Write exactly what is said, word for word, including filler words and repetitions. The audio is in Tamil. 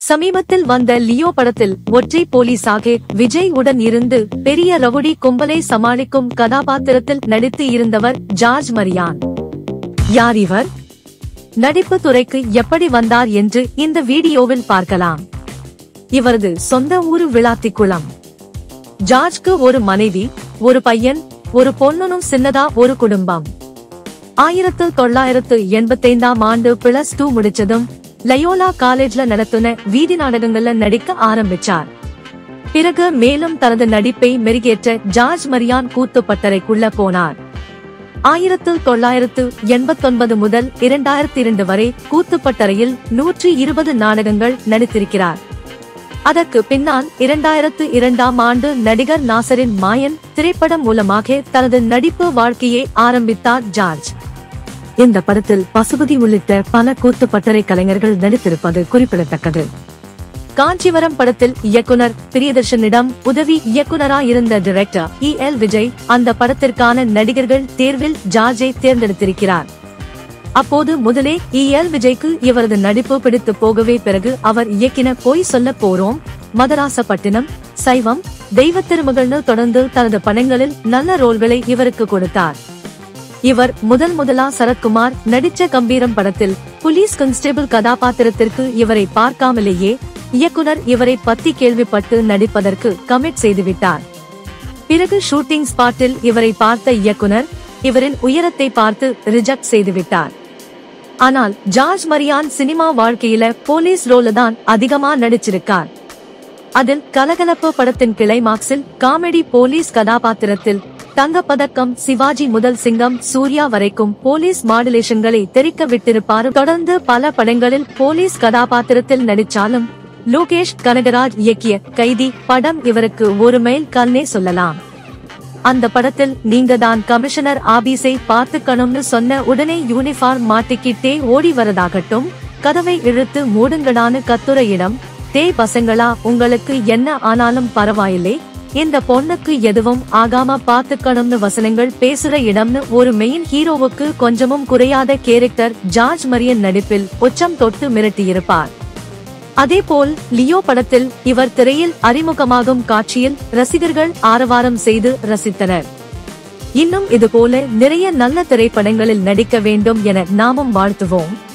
சமீபத்தில் வந்த லியோ படத்தில் ஒற்றை போலீஸாக விஜய் உடன் இருந்து பெரிய ரவுடி கும்பலை சமாளிக்கும் கதாபாத்திரத்தில் நடித்து இருந்தவர் ஜார்ஜ் மரியான். யார் இவர்? நடிப்பு துறைக்கு எப்படி வந்தார் என்று இந்த வீடியோவில் பார்க்கலாம். இவரது சொந்த ஊரு விளாத்திக்குளம். ஜார்ஜ்க்கு ஒரு மனைவி, ஒரு பையன், ஒரு பொண்ணுனும் சின்னதா ஒரு குடும்பம். ஆயிரத்து தொள்ளாயிரத்து எண்பத்தைந்தாம் ஆண்டு பிளஸ் டூ முடிச்சதும் லயோலா காலேஜ்ல நடத்துன வீதி நாடகங்கள்ல நடிக்க ஆரம்பிச்சார். பிறகு மேலும் தனது நடிப்பை மெருகேற்ற ஜார்ஜ் மரியான் கூத்துப்பட்டறைக்குள்ள போனார். ஆயிரத்து தொள்ளாயிரத்து எண்பத்தொன்பது முதல் இரண்டாயிரத்தி இரண்டு வரை கூத்துப்பட்டறையில் நூற்றி இருபது நாடகங்கள் நடித்திருக்கிறார். அதற்கு பின்னால் இரண்டாயிரத்து இரண்டாம் ஆண்டு நடிகர் நாசரின் மாயன் திரைப்படம் மூலமாக தனது நடிப்பு வாழ்க்கையை ஆரம்பித்தார் ஜார்ஜ். இந்த படத்தில் பசுபதி உள்ளிட்ட பல கூத்துப்பட்டறை கலைஞர்கள் நடித்திருப்பது குறிப்பிடத்தக்கது. காஞ்சிவரம் படத்தில் இயக்குனர் பிரியதர்ஷனிடம் உதவி இயக்குனராயிருந்த டைரக்டர் இ எல் விஜய் அந்த படத்திற்கான நடிகர்கள் தேர்வில் ஜார்ஜை தேர்ந்தெடுத்திருக்கிறார். அப்போது முதலே இ எல் விஜய்க்கு இவரது நடிப்பு பிடித்து போகவே பிறகு அவர் இயக்கின போய் சொல்ல போறோம், மதராசப்பட்டினம், சைவம், தெய்வ திருமகள்னு தொடர்ந்து தனது படங்களில் நல்ல ரோல்களை இவருக்கு கொடுத்தார். இவர் முதல் முதலா சரத்குமார் நடிச்ச கம்பீரம் படத்தில் போலீஸ் கான்ஸ்டேபிள் கதாபாத்திரத்திற்கு இவரை பார்க்காமலேயே இயக்குனர் இவரை பத்தி கேள்விப்பட்டு நடிப்பதற்கு கமிட் செய்துவிட்டார். பிறகு ஷூட்டிங் ஸ்பாட்டில் இவரை பார்த்த இயக்குனர் இவரின் உயரத்தை பார்த்து ரிஜெக்ட் செய்துவிட்டார். ஆனால் ஜார்ஜ் மரியான் சினிமா வாழ்க்கையில போலீஸ் ரோல தான் அதிகமா நடிச்சிருக்கார். அதில் கலகலப்பு படத்தின் கிளைமாக்ஸில் காமெடி போலீஸ் கதாபாத்திரத்தில் தங்கப்பதக்கம், சிவாஜி முதல் சிங்கம், சூர்யா வரைக்கும் போலீஸ் மாடுலேஷன்களை தெரிக்க விட்டிருப்பார். தொடர்ந்து பல படங்களில் போலீஸ் கதாபாத்திரத்தில் நடிச்சாலும் லோகேஷ் கனகராஜ் இயக்கிய கைதி படம் இவருக்கு ஒரு மைல் கல்னே சொல்லலாம். அந்த படத்தில் நீங்க தான் கமிஷனர் ஆபீஸை பார்த்துக்கணும்னு சொன்ன உடனே யூனிஃபார்ம் மாட்டிக்கிட்டே ஓடி வரதாகட்டும், கதவை இழுத்து மூடுங்கடான்னு கத்துரையிடம், தேய் பசங்களா உங்களுக்கு என்ன ஆனாலும் பரவாயில்லை, இந்த பொண்ணுக்கு எதுவும் ஆகாம பாத்துக்கணும்னு வசனங்கள் பேசுற இடம்னு ஒரு மெயின் ஹீரோவுக்கு கொஞ்சமும் குறையாத கேரக்டர் ஜார்ஜ் மரியன் நடிப்பில் உச்சம் தொட்டு மிரட்டியிருப்பார். அதேபோல் லியோ படத்தில் இவர் திரையில் அறிமுகமாகும் காட்சியில் ரசிகர்கள் ஆரவாரம் செய்து ரசித்தனர். இன்னும் இதுபோல நிறைய நல்ல திரைப்படங்களில் நடிக்க வேண்டும் என நாமும் வாழ்த்துவோம்.